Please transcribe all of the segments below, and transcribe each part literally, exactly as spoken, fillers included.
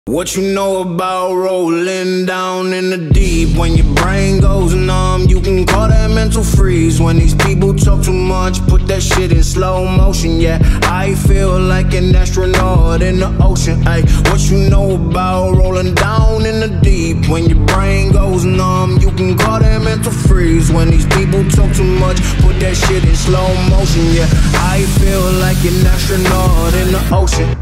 What you know about rolling down in the deep? When your brain goes numb, you can call that mental freeze. When these people talk too much, put that shit in slow motion. Yeah, I feel like an astronaut in the ocean. Ay, what you know about rolling down in the deep? When your brain goes numb, you can call that mental freeze. When these people talk too much, put that shit in slow motion. Yeah, I feel like an astronaut in the ocean.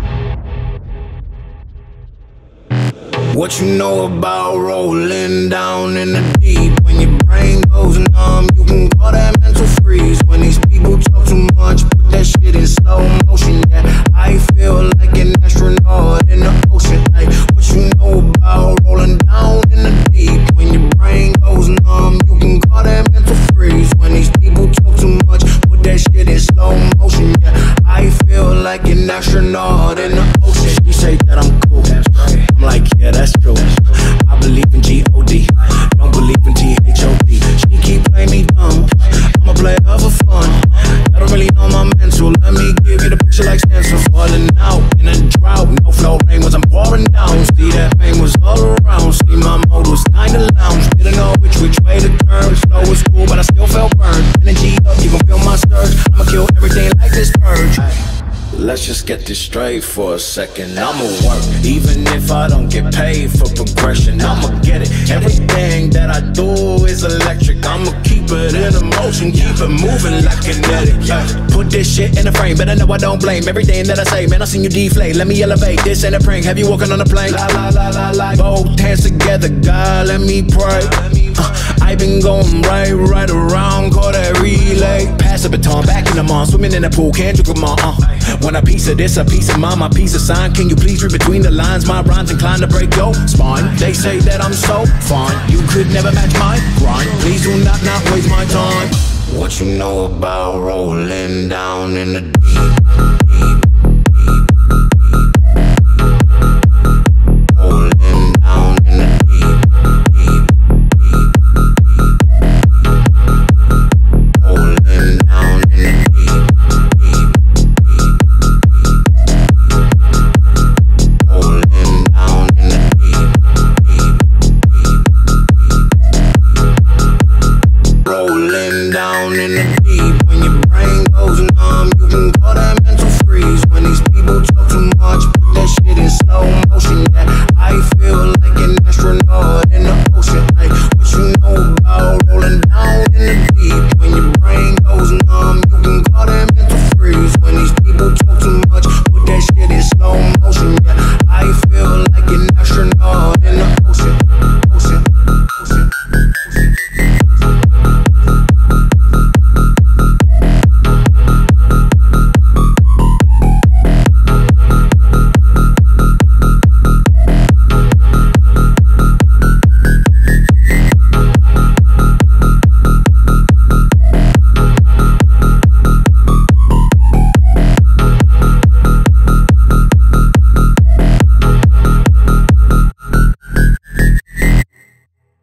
What you know about rolling down in the deep? When your brain goes numb, you can call that mental freeze. When these people talk too much, put that shit in slow motion. Yeah, I feel like an astronaut in the ocean. Ay, what you know about rolling down in the deep? When your brain goes numb, you can call that mental freeze. When these people talk too much, put that shit in slow motion. Yeah, I feel like an astronaut in the ocean. She say that I'm cool, I'm like, yeah, that's true. I believe in G O D, don't believe in T H O D. She keep playing me dumb, I'm a player for fun. I don't really know my mental, let me give you the picture like stencil. Falling out in a drought, no flow rain was I'm pouring down. See that pain was all around, see my mode was kinda lounge. Didn't know which which way to turn, slow was cool but I still felt burned. Energy up, you gon' feel my surge, I'ma kill everything like this purge. Let's just get this straight for a second. I'ma work, even if I don't get paid for progression. I'ma get it, everything that I do is electric. I'ma keep it in motion, keep it moving like kinetic. Yeah. Put this shit in a frame, but I know I don't blame everything that I say. Man, I seen you deflate, let me elevate. This ain't a prank, have you walking on a plane? La la la la la. Both hands together, God, let me pray. uh, I been going right, right around, call that relay. Pass the baton, back in the mall, swimming in the pool, can't drink them all. uh. Want a piece of this, a piece of mine, my piece of sign. Can you please read between the lines? My rhymes inclined to break your spine. They say that I'm so fine, you could never match my grind. Please do not, not waste my time. What you know about rolling down in the deep, deep?